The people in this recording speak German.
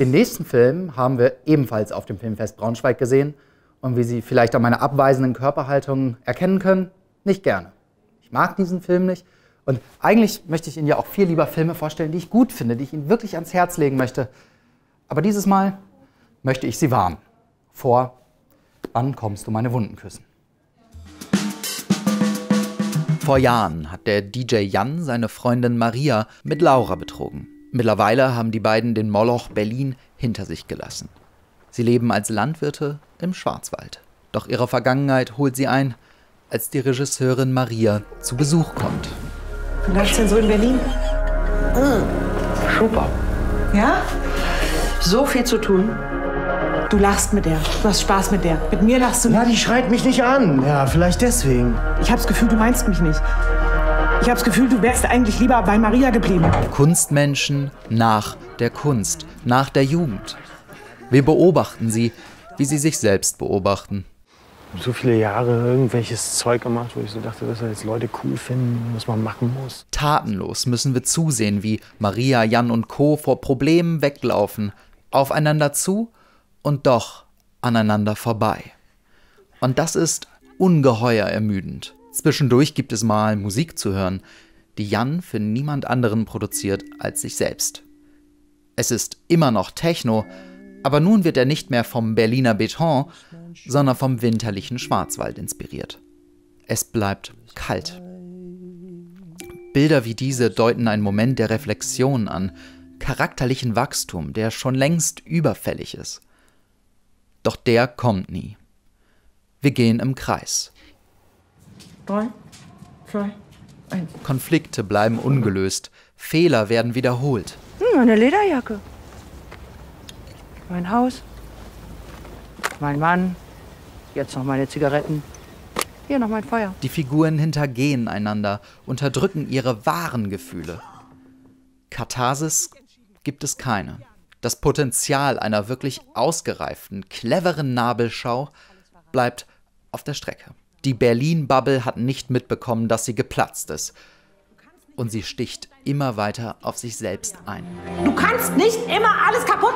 Den nächsten Film haben wir ebenfalls auf dem Filmfest Braunschweig gesehen. Und wie Sie vielleicht an meiner abweisenden Körperhaltung erkennen können, nicht gerne. Ich mag diesen Film nicht. Und eigentlich möchte ich Ihnen ja auch viel lieber Filme vorstellen, die ich gut finde, die ich Ihnen wirklich ans Herz legen möchte. Aber dieses Mal möchte ich Sie warnen. Vor Wann kommst du meine Wunden küssen? Vor Jahren hat der DJ Jan seine Freundin Maria mit Laura betrogen. Mittlerweile haben die beiden den Moloch Berlin hinter sich gelassen. Sie leben als Landwirte im Schwarzwald. Doch ihre Vergangenheit holt sie ein, als die Regisseurin Maria zu Besuch kommt. Wie läuft's denn so in Berlin? Super. Ja? So viel zu tun. Du lachst mit der. Du hast Spaß mit der. Mit mir lachst du nicht. Ja, die schreit mich nicht an. Ja, vielleicht deswegen. Ich hab's Gefühl, du meinst mich nicht. Ich hab's Gefühl, du wärst eigentlich lieber bei Maria geblieben. Kunstmenschen nach der Kunst, nach der Jugend. Wir beobachten sie, wie sie sich selbst beobachten. So viele Jahre irgendwelches Zeug gemacht, wo ich so dachte, dass jetzt Leute cool finden, was man machen muss. Tatenlos müssen wir zusehen, wie Maria, Jan und Co. vor Problemen weglaufen, aufeinander zu und doch aneinander vorbei. Und das ist ungeheuer ermüdend. Zwischendurch gibt es mal Musik zu hören, die Jan für niemand anderen produziert als sich selbst. Es ist immer noch Techno, aber nun wird er nicht mehr vom Berliner Beton, sondern vom winterlichen Schwarzwald inspiriert. Es bleibt kalt. Bilder wie diese deuten einen Moment der Reflexion an, charakterlichen Wachstum, der schon längst überfällig ist. Doch der kommt nie. Wir gehen im Kreis. 3, 2, 1. Konflikte bleiben ungelöst, Fehler werden wiederholt. Meine Lederjacke. Mein Haus. Mein Mann. Jetzt noch meine Zigaretten. Hier noch mein Feuer. Die Figuren hintergehen einander, unterdrücken ihre wahren Gefühle. Katharsis gibt es keine. Das Potenzial einer wirklich ausgereiften, cleveren Nabelschau bleibt auf der Strecke. Die Berlin-Bubble hat nicht mitbekommen, dass sie geplatzt ist. Und sie sticht immer weiter auf sich selbst ein. Du kannst nicht immer alles kaputt